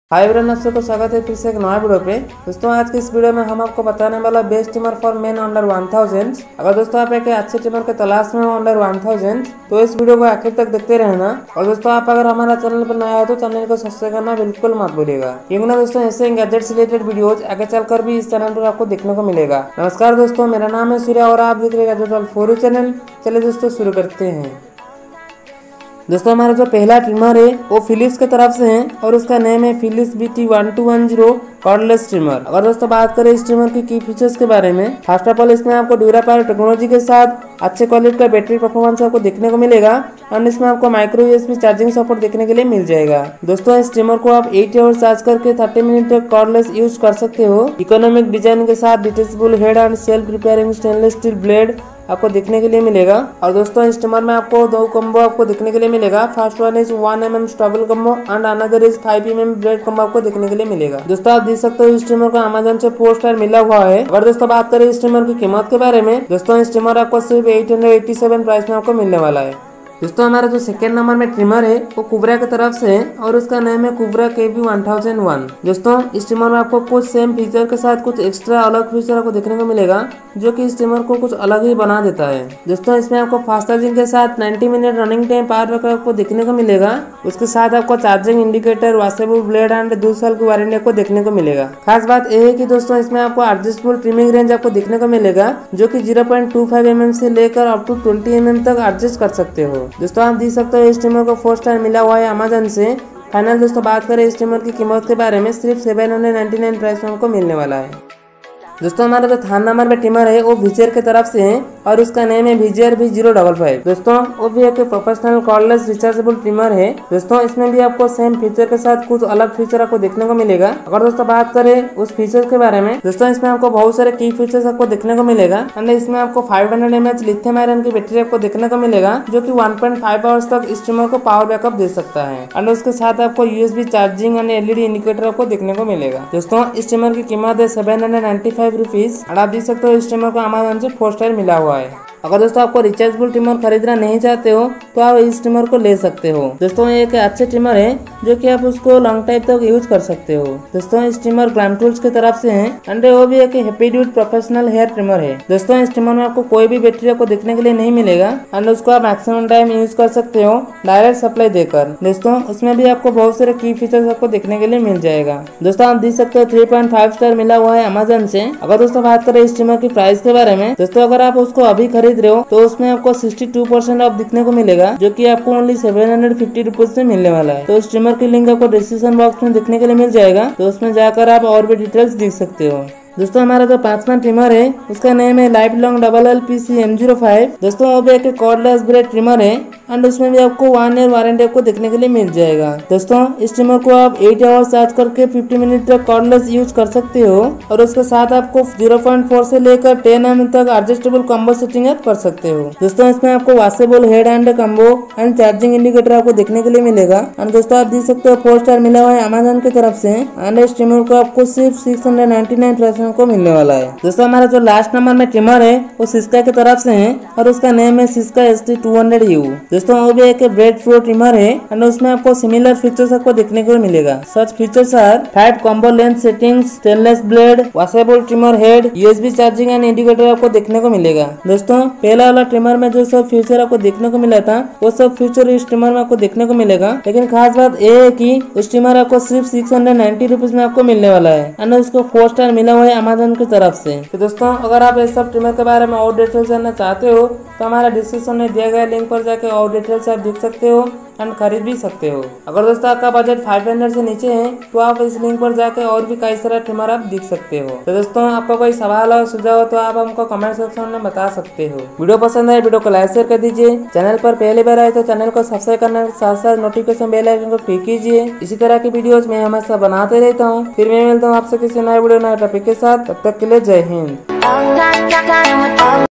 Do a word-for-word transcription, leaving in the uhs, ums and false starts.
Hi everyone, आप सबको स्वागत है फिर से एक नया वीडियो पे। दोस्तों आज के इस वीडियो में हम आपको बताने वाला best trimmer for men under one thousand. अगर दोस्तों आप एक अच्छे टीमर के तलाश में हो अंडर वन थाउजेंड तो इस वीडियो को आखिर तक देखते रहना। और दोस्तों आप अगर हमारा चैनल पर नया है तो चैनल को सब्सक्राइब करना बिल्कुल मत भूलिएगा, क्योंकि ना दोस्तों ऐसे गैजेट्स रिलेटेड वीडियोज आगे चलकर भी इस चैनल पर आपको देखने को मिलेगा। नमस्कार दोस्तों, मेरा नाम है सूर्या और आप देख रहे हैं गैजेट फोर चैनल। चलिए दोस्तों शुरू करते हैं। दोस्तों हमारा जो पहला ट्रिमर है वो फिलिप्स की तरफ से है और उसका नेम है Philips B T one two one zero cordless trimmer. अगर दोस्तों बात करें इस ट्रिमर की की फीचर्स के बारे में, फर्स्ट ऑफ ऑल इसमें आपको ड्यूरापावर टेक्नोलॉजी के साथ अच्छे क्वालिटी का बैटरी परफॉर्मेंस आपको देखने को मिलेगा और इसमें आपको माइक्रो यूएसबी चार्जिंग सपोर्ट देखने के लिए मिल जाएगा। दोस्तों इस ट्रिमर को आप एट आवर्स चार्ज करके थर्टी मिनट तक कॉर्डलेस यूज कर सकते हो। इकोनॉमिक डिजाइन के साथ detachable head and self repairing stainless steel blade आपको देखने के लिए मिलेगा। और दोस्तों इस ट्रिमर में आपको दो कम्बो आपको देखने के लिए मिलेगा। First one is one M M stubble combo and another is five M M blade combo आपको देखने के लिए मिलेगा। दोस्तों आप देख सकते हो इस ट्रिमर को अमेजन से फोर स्टार मिला हुआ है। अगर दोस्तों बात करें इस ट्रिमर की कीमत के बारे में, दोस्तों इस ट्रिमर आपको सिर्फ eight hundred eighty seven price में आपको मिलने वाला है। दोस्तों हमारा जो सेकेंड नंबर में ट्रिमर है वो कुबरा की तरफ से है और उसका नाम है कुबरा के बी वन थाउजेंड वन। दोस्तों इस ट्रिमर में आपको कुछ सेम फीचर के साथ कुछ एक्स्ट्रा अलग फीचर आपको देखने को मिलेगा, जो कि इस ट्रिमर को कुछ अलग ही बना देता है। दोस्तों इसमें आपको फास्ट चार्जिंग के साथ ninety minute running time power backup आपको देखने को मिलेगा। उसके साथ आपको charging indicator, washable blade and दो साल की वारंटी आपको देखने को मिलेगा। खास बात यह है कि दोस्तों इसमें आपको एडजस्टेबल ट्रिमिंग रेंज आपको देखने को मिलेगा, जो कि zero point two five M M से लेकर up to twenty M M तक एडजस्ट कर सकते हो। दोस्तों आप देख सकते हो इस ट्रिमर को फोर स्टार मिला हुआ है अमेजन से। फाइनल दोस्तों बात करें इस ट्रिमर की कीमत के बारे में, सिर्फ seven hundred ninety nine price में हमको मिलने वाला है। दोस्तों हमारा जो थर्ड नंबर में ट्रिमर है वो विजयर की तरफ से है और उसका नेम है विजयर भी जीरो डबल फाइव। दोस्तों वो भी एक प्रोफेशनल कॉर्डलेस रिचार्जेबल ट्रिमर है। दोस्तों इसमें भी आपको सेम फीचर के साथ कुछ अलग फीचर आपको देखने को मिलेगा। अगर दोस्तों बात करें उस फीचर के बारे में, दोस्तों इसमें आपको बहुत सारे की फीचर्स आपको देखने को मिलेगा। एंड इसमें आपको five hundred M H lithium iron की बैटरी आपको देखने को मिलेगा, जो की वन पॉइंट फाइव आवर्स तक इस ट्रिमर को पावर बैकअप दे सकता है। एंड उसके साथ आपको USB charging and LED indicator आपको देखने को मिलेगा। दोस्तों इस ट्रिमर की कीमत है seven hundred ninety five rupees. आप देख सकते हो इस ट्रिमर को अमेजन से फोर स्टार मिला हुआ है। अगर दोस्तों आपको रिचार्जेबल ट्रिमर खरीदना नहीं चाहते हो तो आप इस ट्रिमर को ले सकते हो। दोस्तों ये एक अच्छे ट्रिमर है जो कि आप उसको लॉन्ग टाइम तक यूज कर सकते हो। दोस्तों इस ट्रिमर ग्लैम टूल्स की तरफ से है एंड वो भी एक happy dude professional hair trimmer है। दोस्तों इस ट्रिमर में आपको कोई भी बैटरी आपको देखने के लिए नहीं मिलेगा एंड उसको आप मैक्सिमम टाइम यूज कर सकते हो डायरेक्ट सप्लाई देकर। दोस्तों उसमें भी आपको बहुत सारे की फीचर्स आपको देखने के लिए मिल जाएगा। दोस्तों आप देख सकते हो थ्री पॉइंट फाइव स्टार मिला हुआ है अमेजन से। अगर दोस्तों बात करें इस ट्रिमर की प्राइस के बारे में, दोस्तों अगर आप उसको अभी खरीद रहे हो तो उसमें आपको सिक्सटी टू परसेंट ऑफ दिखने को मिलेगा, जो कि आपको only seven hundred fifty rupees से मिलने वाला है। तो उस ट्रिमर की लिंक आपको डिस्क्रिप्शन बॉक्स में देखने के लिए मिल जाएगा, तो उसमें जाकर आप और भी डिटेल्स देख सकते हो। दोस्तों हमारा जो पांचवा ट्रिमर है उसका नेम है Lifelong double L P C M zero five. दोस्तों वो भी एक कॉर्डलेस ब्लेड ट्रिमर है एंड उसमें भी आपको वन ईयर वारंटी आपको देखने के लिए मिल जाएगा। दोस्तों इस ट्रिमर को आप एट आवर्स चार्ज करके फिफ्टी मिनट तक कॉर्डलेस यूज कर सकते हो और उसके साथ आपको जीरो पॉइंट फोर से लेकर टेन एम एम तक एडजस्टेबल कम्बो सेटिंग आप कर सकते हो। दोस्तों इसमें आपको washable head and combo and charging indicator आपको देखने के लिए मिलेगा। एंड दोस्तों आप देख सकते हो फोर स्टार मिला हुआ है अमेजन की तरफ से एंड इस ट्रिमर को आपको सिर्फ six hundred ninety nine price में मिलने वाला है। दोस्तों हमारा जो लास्ट नंबर में ट्रिमर है वो सिस्का की तरफ से है और उसका नेम है Syska S T two hundred U. दोस्तों वो भी एक ब्रेड फ्लो ट्रिमर है एंड उसमें आपको सिमिलर फीचर्स आपको देखने को मिलेगा। Such features are five combo length settings, stainless blade, washable trimmer head, USB charging and indicator आपको देखने को मिलेगा। दोस्तों पहला वाला ट्रिमर में जो सब फीचर आपको देखने को मिला था वो सब फीचर इस ट्रिमर में आपको देखने को मिलेगा, लेकिन खास बात यह है कि उस ट्रिमर आपको सिर्फ सिक्स हंड्रेड नाइन्टी रुपीज में आपको मिलने वाला है एंड उसको फोर स्टार मिला हुआ है अमेजन की तरफ से। तो दोस्तों अगर आप इस सब ट्रिमर के बारे में और डिटेल्स जानना चाहते हो तो हमारा डिस्क्रिप्शन में दिया गया लिंक पर जाकर और डिटेल्स आप देख सकते हो एंड खरीद भी सकते हो। अगर दोस्तों आपका बजट फाइव हंड्रेड से नीचे है तो आप इस लिंक पर जाकर और भी कई सारे ट्रिमर आप देख सकते हो। तो दोस्तों आपका कोई सवाल और सुझाव हो तो आप हमको कमेंट सेक्शन में बता सकते हो। वीडियो पसंद है वीडियो को लाइक शेयर कर दीजिए। चैनल पर पहले बार आए तो चैनल को सब्सक्राइब करने के साथ साथ नोटिफिकेशन बेल आइकन को क्लिक कीजिए। इसी तरह की वीडियोज मैं हमेशा बनाते रहता हूँ। फिर मैं मिलता हूँ आपसे किसी नए वीडियो नए टॉपिक के साथ। तब तक के लिए जय हिंद।